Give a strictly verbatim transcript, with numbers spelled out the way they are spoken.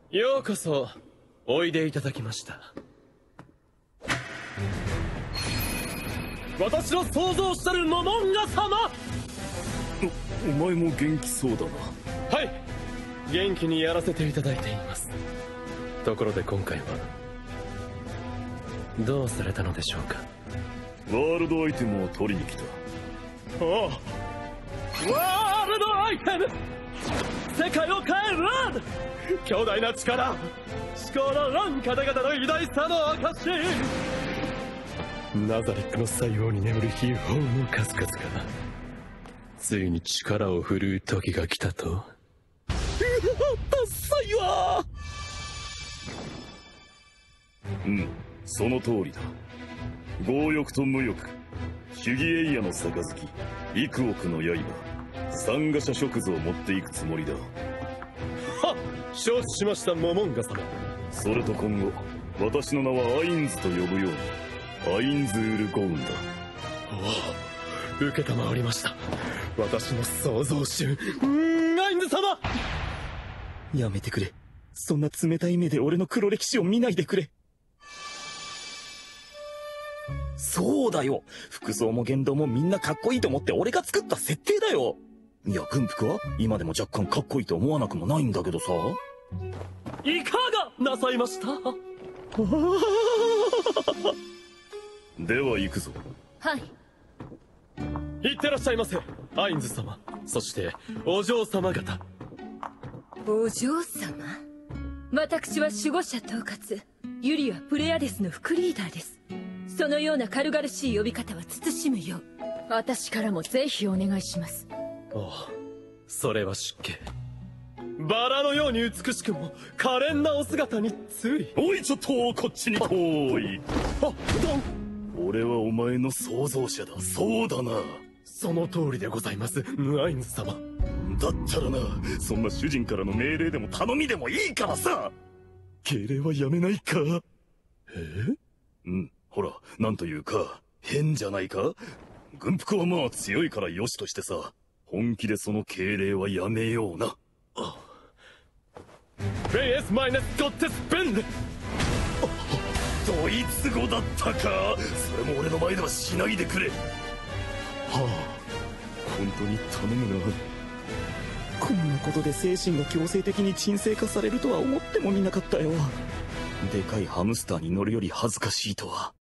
ようこそおいでいただきました。私の想像したるモモンガ様。 お、お前も元気そうだな。 はい、元気にやらせていただいています。ところで今回はどうされたのでしょうか。 ワールドアイテムを取りに来た。 おお、ワールドアイテム、世界を変えるラン、強大な力、思考のラン方々の偉大さの証。ナザリックの西洋に眠る秘宝の数々がついに力を振るう時が来たと。うわ、ダッサいわ。 うん、その通りだ。強欲と無欲、主義エイヤの杯、幾億の刃、三河社食図を持っていくつもりだ。 はっ、承知しました、モモンガ様。 それと今後私の名はアインズと呼ぶように。アインズール・ゴウンだ。 おお、受けたまわりました。私の創造主、うーん、アインズ様。 やめてくれ。そんな冷たい目で俺の黒歴史を見ないでくれ。そうだよ、服装も言動もみんなかっこいいと思って俺が作った設定だよ。いや、軍服は今でも若干かっこいいと思わなくもないんだけどさ。 いかがなさいました？ では行くぞ。 はい。 いってらっしゃいませ、アインズ様、そしてお嬢様方。 お嬢様？私は守護者統括、ユリはプレアデスの副リーダーです。そのような軽々しい呼び方は慎むよう、私からもぜひお願いします。 おお、それは失敬。バラのように美しくも可憐なお姿につい。 おい、ちょっとこっちに来い。 あ、どん。 俺はお前の創造者だ。そうだな。 その通りでございます、アインズ様。 だったらな、そんな主人からの命令でも頼みでもいいからさ、敬礼はやめないか。え？うん、ほら、なんというか変じゃないか。軍服はまあ強いからよしとしてさ、本気でその敬礼はやめような。 あ、ベイエスマイナスゴッテスベンレ。 ドイツ語だったか。それも俺の前ではしないでくれ。はあ、本当に頼むな。 こんなことで精神が強制的に沈静化されるとは思ってもみなかったよ。でかいハムスターに乗るより恥ずかしいとは。